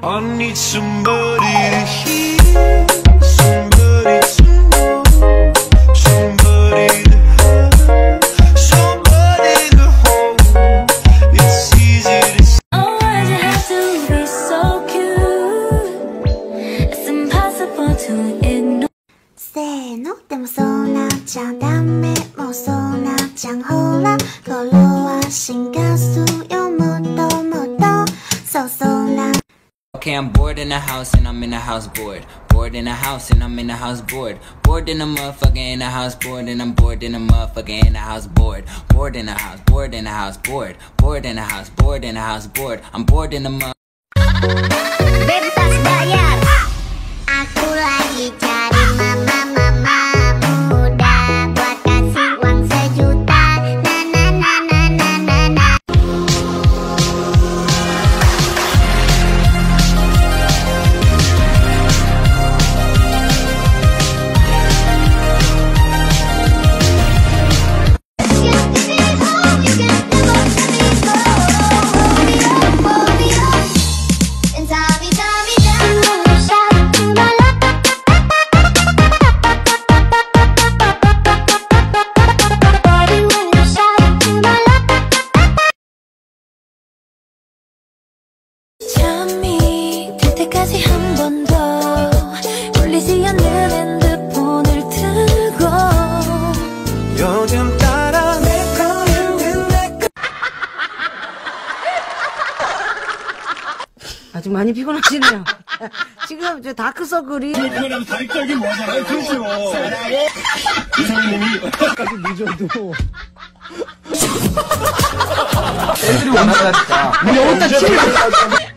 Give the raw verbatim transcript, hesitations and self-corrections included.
I need somebody to hear, somebody to know, somebody to have, somebody to hold. It's easy to say. Oh, why'd you have to be so cute? It's impossible to ignore. せーの、でもそうなっちゃダメ、もうそうなっちゃう。ほら、頃は進化するよ、もっともっと、そうそうな。 Okay, I'm bored in the house and I'm in the house bored. Bored in the house and I'm in the house bored. Bored in the motherfucker in the house bored and I'm bored in the motherfucker in the house bored. Bored in the house, bored in the house bored. Bored in the house, bored in the house bored. I'm bored in the mother. Bebas bayar. Aku lagi cari mama-mama muda buat kasih uang sejuta. Na na na na na na na. 잠이 들 때까지 한 번 더 울리지 않는 핸드폰을 들고 요즘 따라 내 거는 내 거. 아주 많이 피곤하시네요. 지금 저 다크서클이 그냥 다이까지 뭐하잖아요. 그렇죠. 이사님이 까지 늦어도 애들이 원하다 진짜. 우리 어디다 치료